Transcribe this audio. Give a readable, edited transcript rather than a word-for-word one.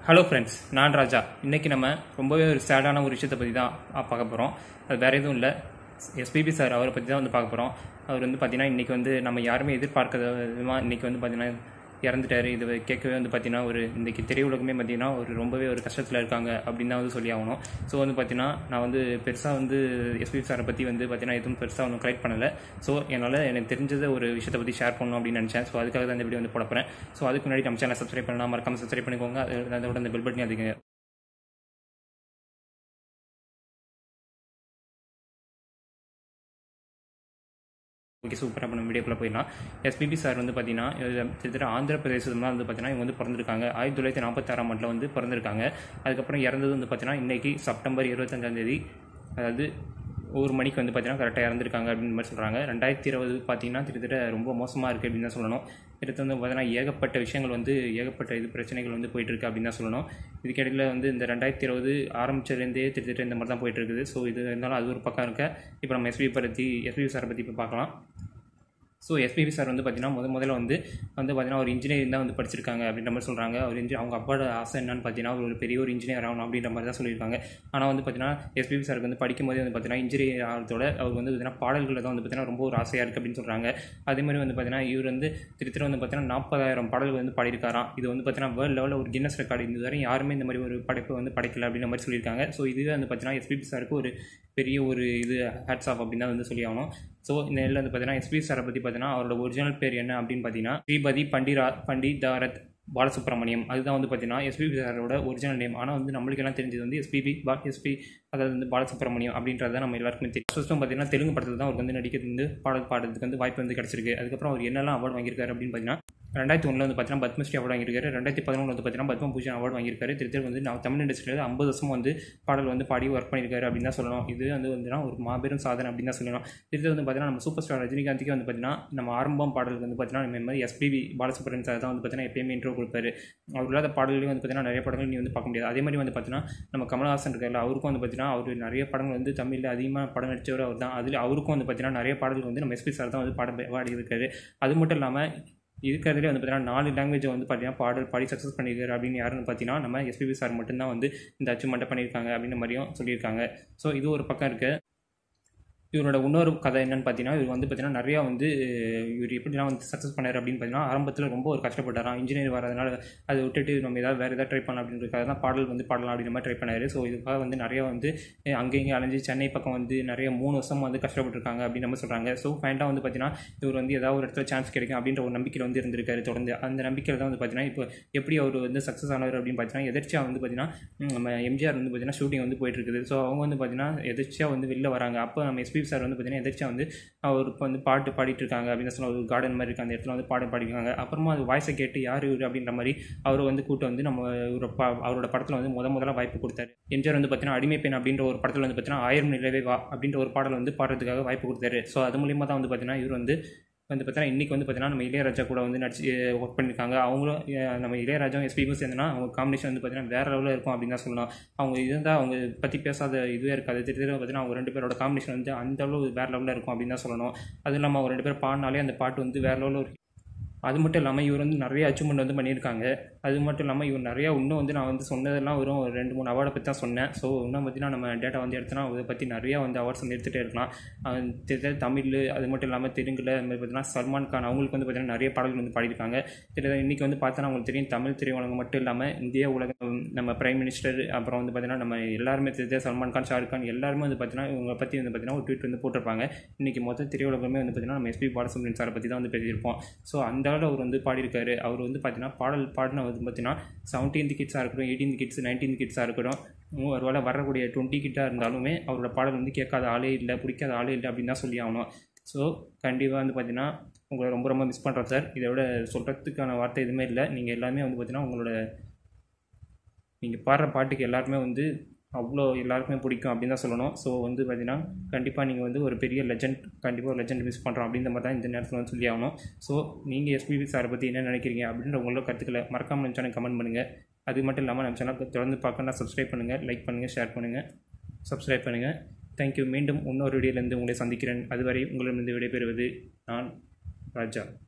Hello friends, நான் ராஜா. இன்றைக்கி நம்ம ரொம்பவே ஒரு சேடான ஒரு விஷயத்தை பற்றி தான் பார்க்க போகிறோம். அது வேறு எதுவும் இல்லை, எஸ்பிபி சார் அவரை பற்றி தான் பார்க்க போகிறோம். அவர் பார்த்திங்கன்னா இன்றைக்கி நம்ம யாருமே எதிர்பார்க்காத விதமாக இன்றைக்கி பார்த்திங்கன்னா இறந்துட்டார். இது கேட்கவே பார்த்திங்கன்னா இன்றைக்கி திரையுலகமே பார்த்திங்கன்னா ரொம்பவே ஒரு கஷ்டத்தில் இருக்காங்க அப்படின்னு தான் சொல்லி ஆகணும். ஸோ பார்த்திங்கன்னா நான் பெருசாக எஸ்பிபி சாரை பற்றி பார்த்திங்கன்னா எதுவும் பெருசாக ஒன்றும் கலெக்ட் பண்ணலை. ஸோ என்னால் எனக்கு தெரிஞ்சதை ஒரு விஷயத்தை பற்றி ஷேர் பண்ணணும் அப்படின்னு நினச்சேன். ஸோ அதுக்காக தான் இந்த வீடியோ போடப்போகிறேன். ஸோ அதுக்கு முன்னாடி நம்ம சேனலை சப்ஸ்கிரைப் பண்ணலாம், மறக்காமல் சப்ஸ்கிரைப் பண்ணிக்கோங்க. அதோட அந்த பெல் பட்டனையும் அதுங்க. ஓகே, சூப்பராக நம்ம வீடியோக்குள்ளே போயிடலாம். எஸ்பிபி சார் பார்த்திங்கன்னா கிட்டத்தட்ட ஆந்திர பிரதேசத்தில் தான் பார்த்திங்கன்னா இவங்க பிறந்திருக்காங்க. 1946ஆம் ஆண்டில் பிறந்திருக்காங்க. அதுக்கப்புறம் இறந்தது பார்த்திங்கன்னா இன்றைக்கி செப்டம்பர் 25ஆம் தேதி, அதாவது 1 மணிக்கு பார்த்திங்கன்னா கரெக்டாக இறந்துருக்காங்க அப்படின்னு மாதிரி சொல்கிறாங்க. 2020 பார்த்திங்கன்னா கிட்டத்தட்ட ரொம்ப மோசமாக இருக்குது அப்படின்னு தான் சொல்லணும். கிட்டத்தட்ட பார்த்திங்கன்னா ஏகப்பட்ட விஷயங்கள் ஏகப்பட்ட பிரச்சனைகள் போயிட்டுருக்கு அப்படின்னு தான் சொல்லணும். இதுக்கிடையில் இந்த 2020 ஆரம்பிச்சதுலேருந்தே கிட்டத்தட்ட இந்த மாதிரி தான் போயிட்டுருக்குது. ஸோ இது இருந்தாலும் அது ஒரு பக்கம் இருக்க. இப்போ நம்ம எஸ்பிபி சாரை பற்றி இப்போ பார்க்கலாம். ஸோ எஸ்பிபி சார் பார்த்திங்கன்னா முதல்ல பார்த்திங்கன்னா ஒரு இன்ஜினியரிங் தான் படிச்சிருக்காங்க அப்படின்ற மாதிரி சொல்கிறாங்க. அவங்க அப்பாவோட ஆசை என்னன்னு பார்த்தீங்கன்னா ஒரு பெரிய ஒரு இன்ஜினியர் ஆகணும் அப்படின்ற மாதிரி தான் சொல்லியிருக்காங்க. ஆனால் பார்த்திங்கன்னா எஸ்பிபி சாருக்கு படிக்கும்போது பார்த்திங்கன்னா இன்ஜினியர் ஆகிறதோட அவர் பார்த்திங்கன்னா பாடல்களில் தான் பார்த்திங்கன்னா ரொம்ப ஒரு ஆசையாக இருக்குது அப்படின்னு சொல்கிறாங்க. அதேமாதிரி பார்த்திங்கன்னா இவர் திருத்தர பார்த்திங்கன்னா 40,000 பாடல்கள் பாடியிருக்காராம். இது பார்த்திங்கன்னா வேர்ல்டு லெவலில் ஒரு கின்னஸ் ரெக்கார்டு. இது வரை யாருமே இந்த மாதிரி ஒரு படைப்பு படைக்கல அப்படின்ற மாதிரி சொல்லியிருக்காங்க. ஸோ இதுவே பார்த்திங்கன்னா எஸ்பிபி சாருக்கு ஒரு பெரிய ஒரு ஹேட்ஸ் ஆஃப் அப்படின்னு தான் சொல்லி ஆகணும். ஸோ இந்த இதில் பார்த்திங்கன்னா எஸ்பிபி சாரை பற்றி பார்த்திங்கன்னா அவரோட ஒரிஜினல் பேர் என்ன அப்படின்னு பார்த்தீங்கன்னா ஸ்ரீபதி பண்டிதாரத் பாலசுப்ரமணியம். அதுதான் பார்த்திங்கன்னா எஸ்பிபி சாரோட ஒரிஜினல் நேம். ஆனால் நம்மளுக்கு எல்லாம் தெரிஞ்சது எஸ்பிபி அதாவது பாலசுப்ரமணியம் அப்படின்றத நம்ம எல்லாருக்குமே தெரியும். ஃபர்ஸ்ட் பார்த்திங்கன்னா தெலுங்கு படத்தில் தான் அவருக்கு நடிக்கிறது பாடல் பாடுறதுக்கு வாய்ப்பு கிடச்சிருக்கு. அதுக்கப்புறம் அவர் என்னெல்லாம் அவார்டு வாங்கியிருக்காரு அப்படின்னு பார்த்தீங்கன்னா 2001 பார்த்திங்கன்னா பத்மஸ்ரீ அவார்டு வாங்கியிருக்காரு. 2011 பார்த்திங்கன்னா பத்மபூஷன் அவார்டு வாங்கியிருக்காரு. திருத்தர் தமிழ் இண்டஸ்ட்ரியில் 50 வருஷம் பாடல் பாடி ஒர்க் பண்ணியிருக்காரு அப்படின்னு தான் சொல்லணும். இது ஒரு மாபெரும் சாதனை அப்படின்னு தான் சொல்லணும். திருத்தர் பார்த்திங்கன்னா நம்ம சூப்பர் ஸ்டார் ரஜினிகாந்துக்கு பார்த்திங்கன்னா நம்ம ஆரம்பம் பாடல் பார்த்திங்கன்னா இந்த மாதிரி SPB பாலசுப்ரமணியம் சார் தான் பார்த்திங்கன்னா எப்பயுமே இன்ட்ரோ கொடுப்பாரு. அவர் இல்லாத பாடல்களையும் பார்த்திங்கன்னா நிறைய படங்கள் நீ பார்க்க முடியாது. அதே மாதிரி பார்த்திங்கன்னா நம்ம கமல்ஹாசன் இருக்கார்ல, அவருக்கும் பார்த்திங்கன்னா அவர் நிறைய படங்கள் தமிழில் அதிகமாக படம் நடித்தவர் அவர் தான். அதில் அவருக்கும் பார்த்திங்கன்னா நிறைய பாடல்கள் நம்ம எஸ்பி சார் தான் பாடி இருக்காரு. அது மட்டும் இல்லாமல் இருக்கிறதுலே பார்த்தீங்கன்னா 4 லாங்குவேஜை பார்த்தீங்கன்னா பாடி சக்ஸஸ் பண்ணியிருக்காரு. அப்படின்னு யாருன்னு பார்த்தீங்கன்னா நம்ம எஸ்பிபி சார் மட்டும்தான் இந்த அச்சீவ்மெண்ட்டை பண்ணியிருக்காங்க அப்படின்ற மாதிரியும் சொல்லியிருக்காங்க. ஸோ இது ஒரு பக்கம் இருக்குது. இவரோட இன்னொரு கதை என்னன்னு பார்த்தீங்கன்னா இவர் பார்த்தீங்கன்னா நிறையா இவர் எப்படிலாம் சக்ஸஸ் பண்ணார் அப்படின்னு பார்த்தீங்கன்னா ஆரம்பத்தில் ரொம்ப ஒரு கஷ்டப்பட்டாராம். இன்ஜினியர் வரதுனால அதை விட்டுட்டு நம்ம வேறு ஏதாவது ட்ரை பண்ணலாம் அப்படின்றதுக்காக தான் பாடலாம் அப்படின்ற மாதிரி ட்ரை பண்ணார். ஸோ இதுக்காக நிறையா அங்கேயும் அலைஞ்சு சென்னை பக்கம் நிறைய 3 வருஷம் கஷ்டப்பட்டுருக்காங்க அப்படின்னு நம்ம சொல்கிறாங்க. ஸோ ஃபைனலாக பார்த்தீங்கன்னா இவர் ஏதாவது ஒரு இடத்துல சான்ஸ் கிடைக்கும் அப்படின்ற ஒரு நம்பிக்கையில் இருந்திருக்காரு தொடர்ந்து. அந்த நம்பிக்கையில் தான் பார்த்தீங்கன்னா இப்போ எப்படி அவர் சக்ஸஸ் ஆனவர் அப்படின்னு பார்த்தீங்கன்னா எதிர்ச்சியாக பார்த்தீங்கன்னா நம்ம எம்ஜிஆர் பார்த்தீங்கன்னா ஷூட்டிங் போயிட்டு இருக்குது. ஸோ அவங்க பார்த்தீங்கன்னா எதிர்ச்சியாக வெளில வராங்க. அப்போ நம்ம எஸ்பி சார் பார்த்தீங்கன்னா எதிர்ச்சியாக அவருக்கு பாட்டு பாடிட்டு இருக்காங்க அப்படின்னு சொன்ன ஒரு கார்டன் மாதிரி இருக்கு. அந்த இடத்துல பாட்டு பாடிருக்காங்க. அப்புறமா அது வாய்ஸை கேட்டு யார் இவர் அப்படின்ற மாதிரி அவர் கூட்டு நம்ம அவரோட படத்தில் முதல்ல வாய்ப்பு கொடுத்தாரு. எம்ஜிஆர் பார்த்தீங்கன்னா அடிமை பெண் அப்படின்ற ஒரு படத்தில் பார்த்தீங்கன்னா 1000 நிலவே வா அப்படின்ற ஒரு பாடல் பாடுறதுக்காக வாய்ப்பு கொடுத்தாரு. ஸோ அது மூலியமாக தான் பார்த்தீங்கன்னா இவர் பார்த்தீங்கன்னா இன்றைக்கி பார்த்தீங்கன்னா நம்ம இளையராஜா கூட நடிச்சு ஒர்க் பண்ணியிருக்காங்க. அவங்களும் நம்ம இளையராஜாவும் எஸ்பிபியும் சேர்ந்தனா அவங்க காம்பினேஷன் பார்த்தீங்கன்னா வேறு லெவலில் இருக்கும் அப்படின்னு தான் சொல்லலாம். அவங்க இருந்தால் அவங்க பற்றி பேசாத இதுவே இருக்காது. திரும்ப பார்த்தீங்கன்னா அவங்க 2 பேரோட காம்பினேஷன் அந்த அளவு வேறு லெவலில் இருக்கும் அப்படின்னு தான் சொல்லணும். அதுவும் இல்லாமல் அவங்க 2 பேர் பாடினாலே அந்த பாட்டு வேறு லெவலில் இருக்கும். அது மட்டும் இல்லாமல் இவர் நிறைய அச்சீவ்மெண்ட் பண்ணியிருக்காங்க. அது மட்டும் இல்லாமல் இவர் நிறையா இன்னும் நான் சொன்னதெல்லாம் வெறும் 2-3 அவார்டை பற்றி தான் சொன்னேன். ஸோ இன்னும் பார்த்தீங்கன்னா நம்ம டேட்டா எடுத்தோன்னா அதை பற்றி நிறையா அவார்ட்ஸ் எடுத்துகிட்டே இருக்கலாம். தமிழ், அது மட்டும் இல்லாமல் தெலுங்கில் அது மாதிரி பார்த்தீங்கன்னா சல்மான் கான் அவங்களுக்கு பார்த்தீங்கன்னா நிறைய பாடல்கள் பாடியிருக்காங்க. இன்றைக்கி பார்த்தோன்னா அவங்களுக்கு தெரியும் தமிழ் திரையுலகம் மட்டும் இல்லாமல் இந்திய உலகம் நம்ம பிரைம் மினிஸ்டர் அப்புறம் பார்த்தீங்கன்னா நம்ம எல்லாருமே தெரிஞ்ச சல்மான் கான், ஷாருக் கான் எல்லாருமே பார்த்தீங்கன்னா இவங்களை பற்றி பார்த்தீங்கன்னா ஒரு ட்வீட் போட்டிருப்பாங்க. இன்றைக்கி மொத்த திரையுலகமே பார்த்தீங்கன்னா நம்ம எஸ்பி பாலசுப்ரமணியம் சாரை பற்றி தான் பேசியிருப்போம். ஸோ அந்த அவர் பாடியிருக்காரு. அவர் பார்த்தீங்கன்னா பாடின பார்த்தீங்கன்னா 17th கிட்ஸாக இருக்கட்டும், 18th கிட்ஸ், 19th கிட்ஸாக இருக்கட்டும், ஒருவேளை வரக்கூடிய 20 கிட்டாக இருந்தாலுமே அவரோட பாடல் கேட்காத ஆளே இல்லை, பிடிக்காத ஆளே இல்லை அப்படின்னு தான் சொல்லி ஆகணும். ஸோ கண்டிப்பாக பார்த்தீங்கன்னா உங்களை ரொம்ப ரொம்ப மிஸ் பண்ணுறோம் சார். இதை விட சொல்கிறதுக்கான வார்த்தை எதுவுமே இல்லை. நீங்கள் எல்லாமே பார்த்தீங்கன்னா உங்களோட நீங்கள் பாடுற பாட்டுக்கு எல்லாருமே அவ்வளோ எல்லாருக்குமே பிடிக்கும் அப்படின்னு தான் சொல்லணும். ஸோ பார்த்தீங்கன்னா கண்டிப்பாக நீங்கள் ஒரு பெரிய லெஜண்ட், கண்டிப்பாக ஒரு லெஜண்ட் மிஸ் பண்ணுறோம் அப்படின்ற மாதிரி தான் இந்த நேரத்தில் சொல்லி ஆகணும். ஸோ நீங்கள் எஸ்பிபி சாரை பற்றி என்ன நினைக்கிறீங்க அப்படின்ற உங்களோட கருத்துக்களை மறக்காமல் நம்ம சேனல் கமெண்ட் பண்ணுங்கள். அது மட்டும் இல்லாமல் நம்ம சேனல் தொடர்ந்து பார்க்கணும்னா சப்ஸ்கிரைப் பண்ணுங்கள், லைக் பண்ணுங்கள், ஷேர் பண்ணுங்கள், சப்ஸ்கிரைப் பண்ணுங்கள். தேங்க்யூ. மீண்டும் இன்னொரு வீடியோலேருந்து உங்களை சந்திக்கிறேன். அதுவரை உங்களிடமிருந்து விடைபெறுவது நான் ராஜா.